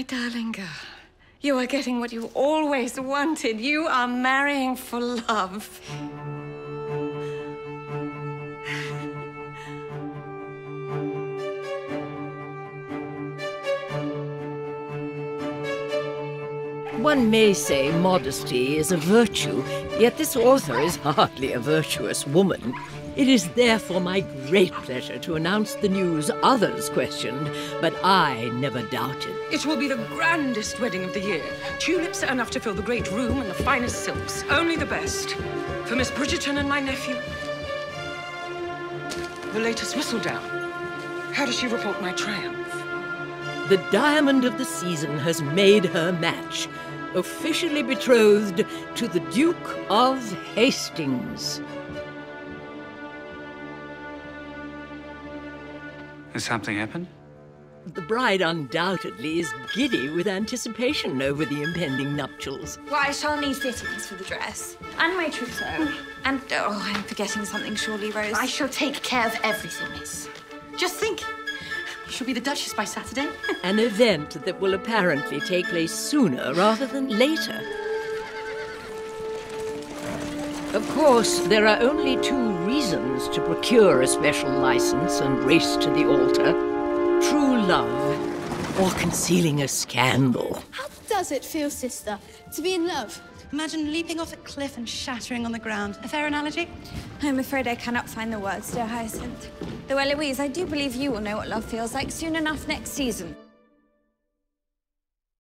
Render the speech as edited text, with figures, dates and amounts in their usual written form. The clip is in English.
My darling girl, you are getting what you always wanted. You are marrying for love. One may say modesty is a virtue, yet this author is hardly a virtuous woman. It is therefore my great pleasure to announce the news others questioned, but I never doubted. It will be the grandest wedding of the year. Tulips are enough to fill the great room and the finest silks. Only the best. For Miss Bridgerton and my nephew. The latest whistledown. How does she report my triumph? The diamond of the season has made her match. Officially betrothed to the Duke of Hastings. Has something happened? The bride undoubtedly is giddy with anticipation over the impending nuptials. Well, I shall need fittings for the dress. And my trousseau. And, oh, I'm forgetting something surely, Rose. I shall take care of everything, miss. Just think. She'll be the Duchess by Saturday. An event that will apparently take place sooner rather than later. Of course, there are only two reasons to procure a special license and race to the altar. True love, or concealing a scandal. How does it feel, sister, to be in love? Imagine leaping off a cliff and shattering on the ground. A fair analogy? I'm afraid I cannot find the words, dear Hyacinth. Though, Eloise, I do believe you will know what love feels like soon enough next season.